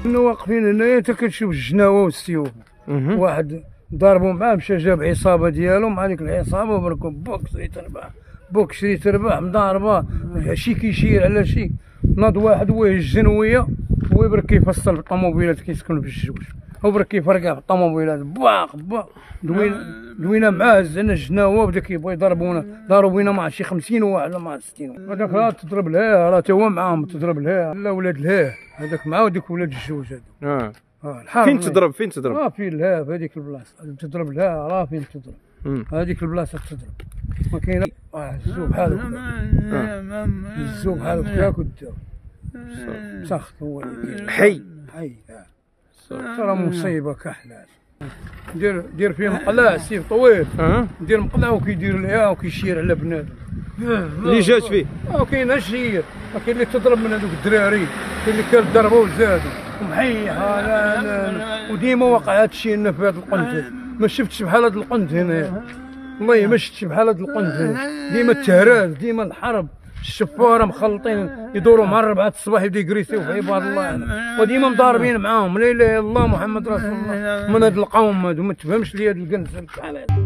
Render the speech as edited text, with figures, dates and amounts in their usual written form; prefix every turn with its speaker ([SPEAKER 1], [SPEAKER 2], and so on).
[SPEAKER 1] كنا واقفين هنايا حتى كتشوف الجناوه والسيوف. واحد ضربوا معاه مشى جاب عصابه ديالو مع ديك العصابه وبركوا بوك شريت رباح مضاربه شي كيشير على شي. ناض واحد هو الجنويه هو برك كيفصل في الطوموبيلات كيسكن في الجوج هو برك كيفرقع في الطوموبيلات باق دوينا معاه هزنا الجناوه وبدا كيبغي يضربونا ضربوا بينا مع شي 50 واحد ولا مع 60. هذاك راه تضرب لها راه تا هو معاهم تضرب لها لا ولاد لها هذاك معاه وديك ولاد الجوج هذا.
[SPEAKER 2] فين تضرب فين
[SPEAKER 1] في الهاب هذيك البلاصه تضرب لها راه فين تضرب هذيك البلاصه تضرب ما كاين الزوب بحال هكا الزوب بحال هكاك وداو سخط هو
[SPEAKER 2] حي
[SPEAKER 1] ترى مصيبه كحلال. دير فيه مقلع سيف طويل دير مقلع وكيدير لها وكيشير على بنادم
[SPEAKER 2] اللي جات فيه.
[SPEAKER 1] كاين الشير كاين اللي تضرب من هذوك الدراري كاين اللي كضربوا وزادوا ومحيحه لا وديما واقع هذا الشيء لنا في هذا القنت. ما شفتش بحال هذا القنت هنا والله ما شفتش بحال هذا القنت هنا. ديما التهراز ديما الحرب الشفاره مخلطين يدوروا مع 4 الصباح يبداو يجريسيو في عباد الله وديما مضاربين معاهم لا اله الا الله محمد رسول الله من هاد القوم هادو ما تفهمش لي هاد الكنس بحال هذا.